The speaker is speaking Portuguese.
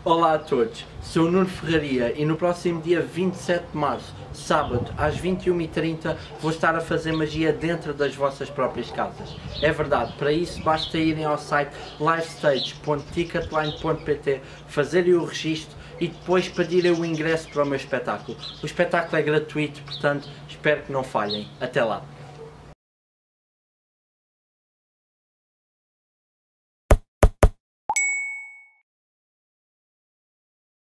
Olá a todos, sou o Nuno Ferraria e no próximo dia 27 de março, sábado, às 21h30, vou estar a fazer magia dentro das vossas próprias casas. É verdade, para isso basta irem ao site livestage.ticketline.pt, fazerem o registro e depois pedirem o ingresso para o meu espetáculo. O espetáculo é gratuito, portanto espero que não falhem. Até lá!